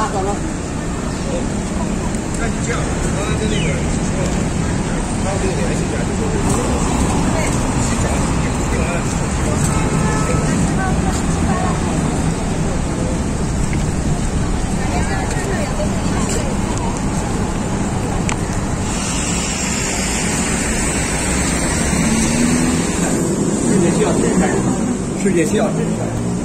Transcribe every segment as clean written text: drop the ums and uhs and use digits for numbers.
世界需要真善。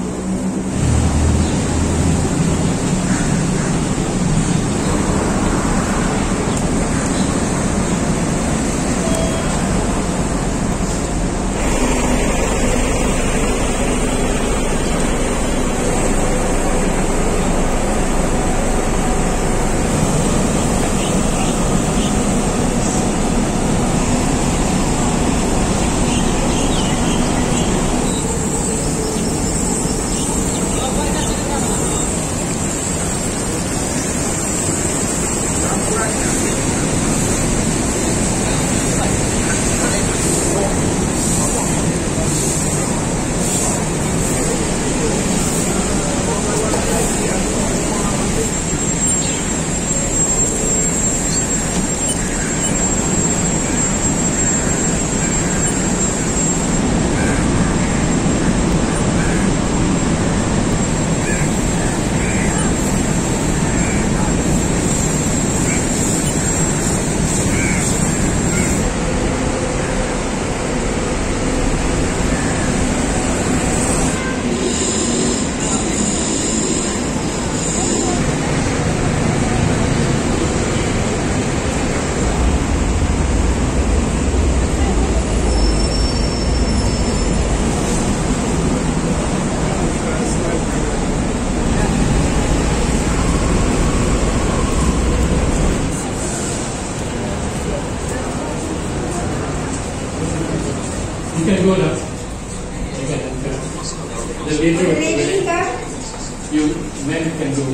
You can go now. You can enter. The later you men can go.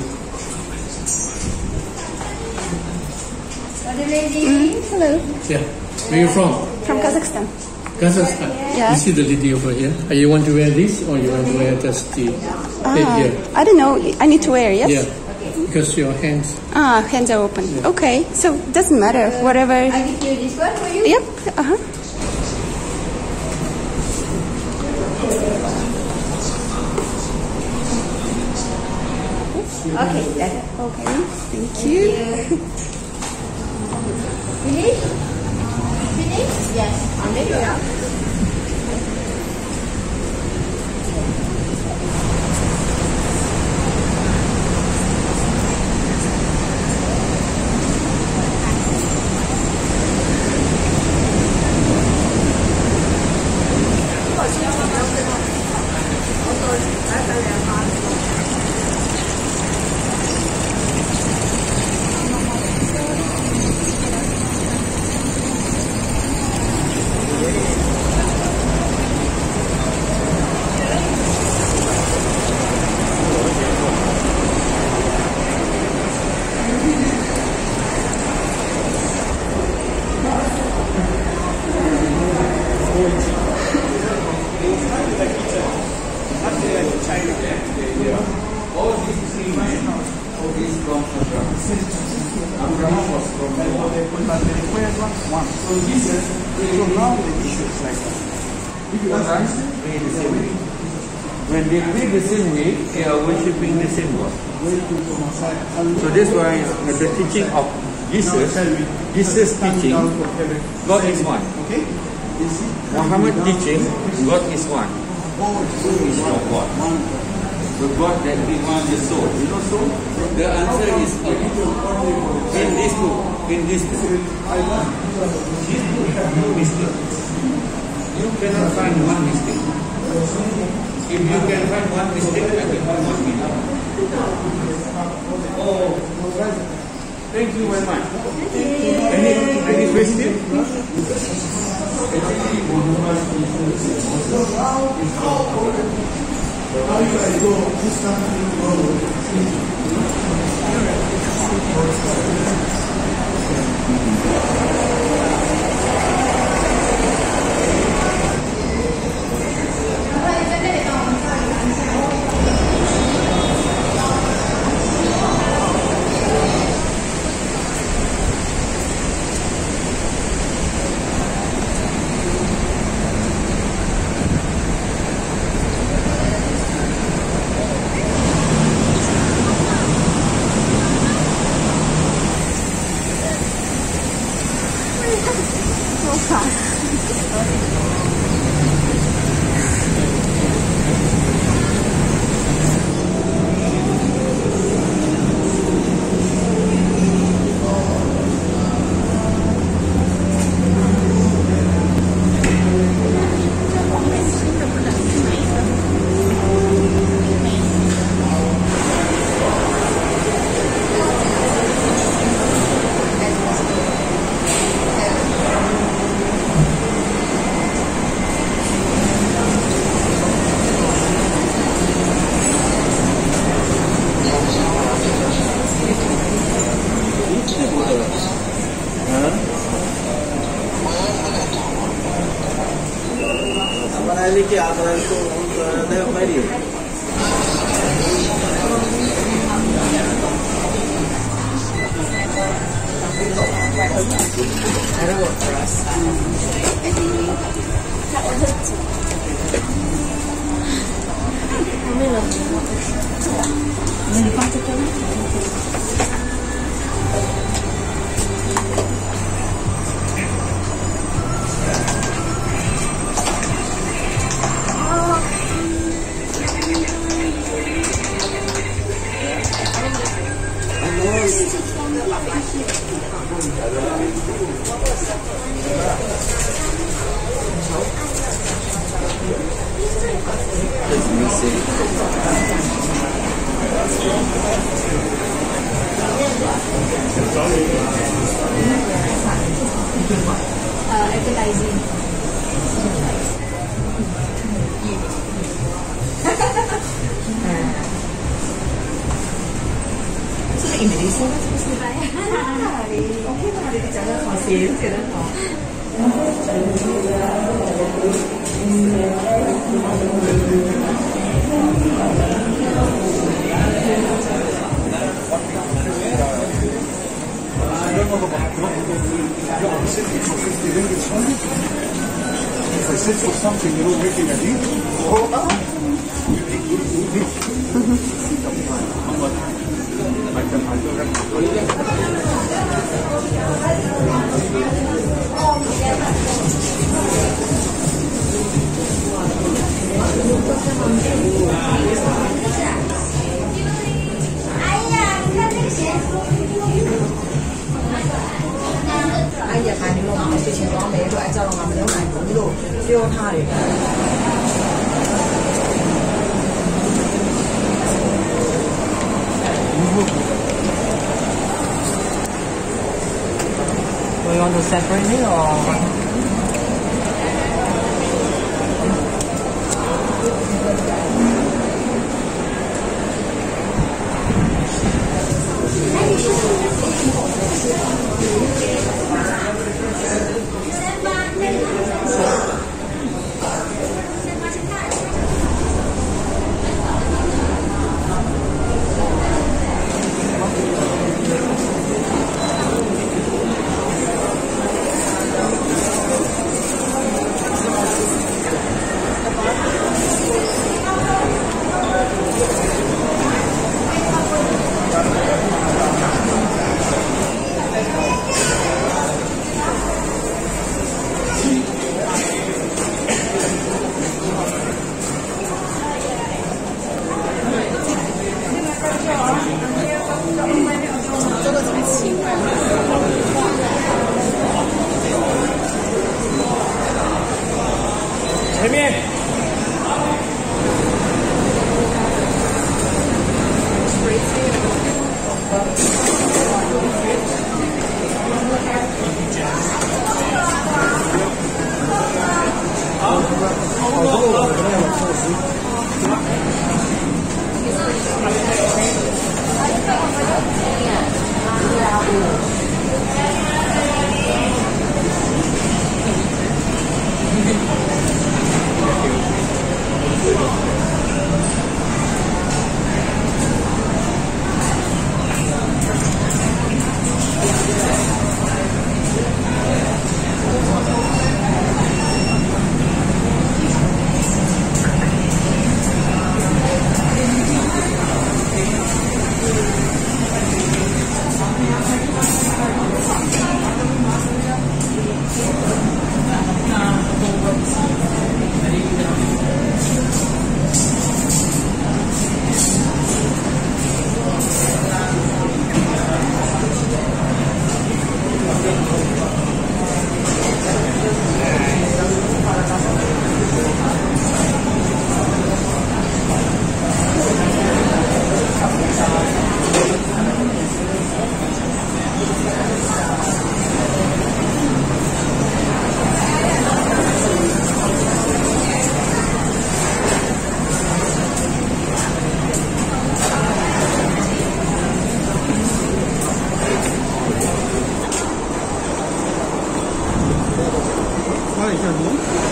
Hello. Yeah. Where are you from? From Kazakhstan. Kazakhstan. Yeah. You see the lady over here. You want to wear this or you want to wear just the headgear? I don't know. I need to wear, yes? Yeah. Because your hands. Hands are open. Yeah. Okay. So doesn't matter. Whatever. I give you this one for you? Yep. Okay, that's it. Okay. Thank you. Finish? Finish? Yes. I'll make it up. So now the issue is like that. If you understand, pray the same way. When they pray the same way, they are worshipping the same God. So that's why the teaching of Jesus teaching, God is one. Okay? Muhammad teaching, God is one. Who is your God? The God that demands the soul. You know soul? The answer is in this book. In this book. This book has no mistake. You cannot find one mistake. If you can find one mistake, I can find one million. Oh, thank you very much. Any question? लेके आता है तो हमारी That'll work for us. Appetizing. Indonesia kan sebenarnya. Oke, kalau di sana masih tidak tahu. If I said for something, you don't make it a deal. Anh giờ phải đi mua cái chuyện đó mấy loại cho nó làm cái này cũng đủ tiêu tha để we want to separate it or Vai, Janu.